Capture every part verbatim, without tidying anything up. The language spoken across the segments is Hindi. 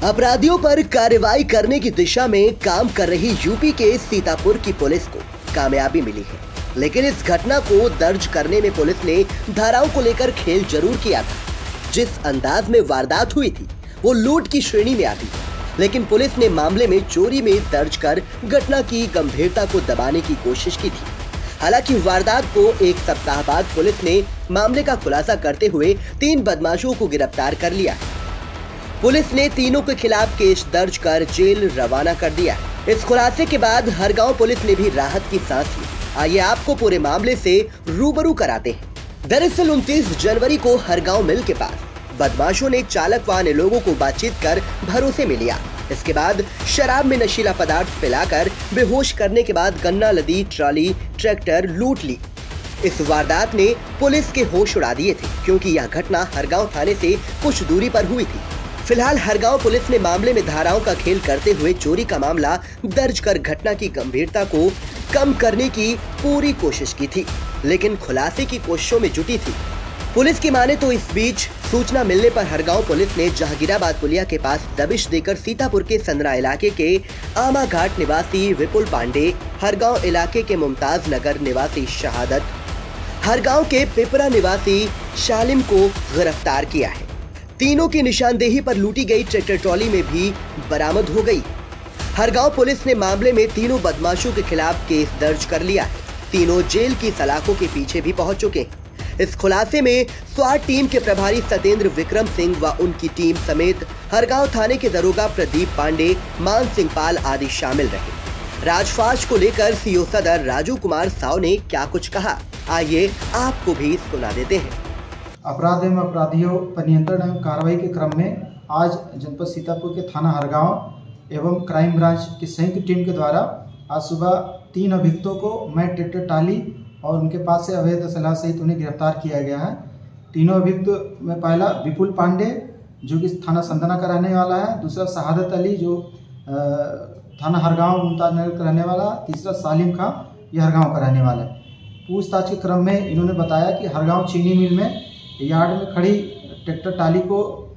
अपराधियों पर कार्रवाई करने की दिशा में काम कर रही यूपी के सीतापुर की पुलिस को कामयाबी मिली है, लेकिन इस घटना को दर्ज करने में पुलिस ने धाराओं को लेकर खेल जरूर किया था। जिस अंदाज में वारदात हुई थी वो लूट की श्रेणी में आती, लेकिन पुलिस ने मामले में चोरी में दर्ज कर घटना की गंभीरता को दबाने की कोशिश की थी। हालांकि वारदात को एक सप्ताह बाद पुलिस ने मामले का खुलासा करते हुए तीन बदमाशों को गिरफ्तार कर लिया है। पुलिस ने तीनों के खिलाफ केस दर्ज कर जेल रवाना कर दिया। इस खुलासे के बाद हरगांव पुलिस ने भी राहत की सांस ली। आइए आपको पूरे मामले से रूबरू कराते हैं। दरअसल उनतीस जनवरी को हरगांव मिल के पास बदमाशों ने चालक व अन्य लोगों को बातचीत कर भरोसे में लिया। इसके बाद शराब में नशीला पदार्थ पिलाकर बेहोश करने के बाद गन्ना लदी ट्रॉली ट्रैक्टर लूट ली। इस वारदात ने पुलिस के होश उड़ा दिए थे, क्योंकि यह घटना हरगांव थाने से कुछ दूरी पर हुई थी। फिलहाल हरगांव पुलिस ने मामले में धाराओं का खेल करते हुए चोरी का मामला दर्ज कर घटना की गंभीरता को कम करने की पूरी कोशिश की थी, लेकिन खुलासे की कोशिशों में जुटी थी। पुलिस की माने तो इस बीच सूचना मिलने पर हरगांव पुलिस ने जहांगीराबाद पुलिया के पास दबिश देकर सीतापुर के संदरा इलाके के आमा घाट निवासी विपुल पांडे, हरगांव इलाके के मुमताज नगर निवासी शहादत, हरगांव के पिपरा निवासी शालिम को गिरफ्तार किया है। तीनों की निशानदेही पर लूटी गई ट्रैक्टर ट्रॉली में भी बरामद हो गई। हरगांव पुलिस ने मामले में तीनों बदमाशों के खिलाफ केस दर्ज कर लिया है। तीनों जेल की सलाखों के पीछे भी पहुंच चुके हैं। इस खुलासे में स्वाट टीम के प्रभारी सत्येंद्र विक्रम सिंह व उनकी टीम समेत हरगांव थाने के दरोगा प्रदीप पांडे, मान सिंह पाल आदि शामिल रहे। राजफाश को लेकर सीओ सदर राजू कुमार साव ने क्या कुछ कहा, आइए आपको भी सुना देते हैं। अपराध एवं अपराधियों पर नियंत्रण एवं कार्रवाई के क्रम में आज जनपद सीतापुर के थाना हरगांव एवं क्राइम ब्रांच की संयुक्त टीम के द्वारा आज सुबह तीन अभियुक्तों को मैं ट्रैक्टर टाली और उनके पास से अवैध असलाह सहित उन्हें गिरफ्तार किया गया है। तीनों अभियुक्त में पहला विपुल पांडे जो कि थाना संदना का रहने वाला है, दूसरा शहादत अली जो थाना हरगांव मुमताज नगर का रहने वाला, तीसरा सालिम खां ये हरगांव का रहने वाला है। पूछताछ के क्रम में इन्होंने बताया कि हरगांव चीनी मिल में यार्ड में खड़ी ट्रैक्टर टाली को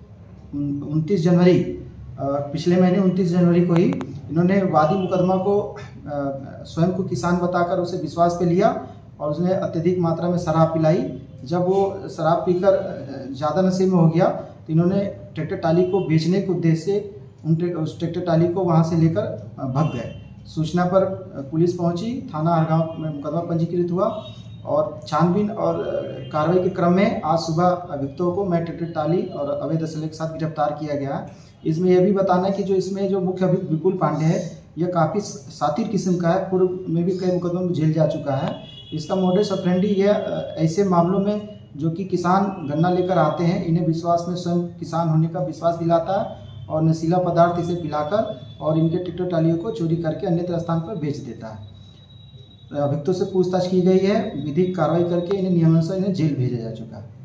उनतीस जनवरी पिछले महीने उनतीस जनवरी को ही इन्होंने वादी मुकदमा को स्वयं को किसान बताकर उसे विश्वास पे लिया और उसने अत्यधिक मात्रा में शराब पिलाई। जब वो शराब पीकर ज़्यादा नशे में हो गया तो इन्होंने ट्रैक्टर टाली को बेचने के उद्देश्य से उन उस ट्रैक्टर टाली को वहाँ से लेकर भाग गए। सूचना पर पुलिस पहुँची, थाना हरगांव में मुकदमा पंजीकृत हुआ और छानबीन और कार्रवाई के क्रम में आज सुबह अभियुक्तों को मैं ट्रैक्टर टाली और अवैध असले के साथ गिरफ्तार किया गया है। इसमें यह भी बताना है कि जो इसमें जो मुख्य अभियुक्त विपुल पांडे है यह काफ़ी सातिर किस्म का है, पूर्व में भी कई मुकदमों में जेल जा चुका है। इसका मोडस ऑपरेंडी यह ऐसे मामलों में जो कि किसान गन्ना लेकर आते हैं, इन्हें विश्वास में स्वयं किसान होने का विश्वास दिलाता है और नशीला पदार्थ इसे पिलाकर और इनके ट्रैक्टर टालियों को चोरी करके अन्यत्र स्थान पर बेच देता है। अभियुक्तों से पूछताछ की गई है, विधिक कार्रवाई करके इन्हें नियमानुसार इन्हें जेल भेजा जा चुका है।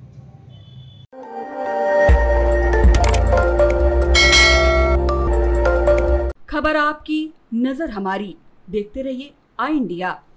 खबर आपकी, नजर हमारी। देखते रहिए आई इंडिया।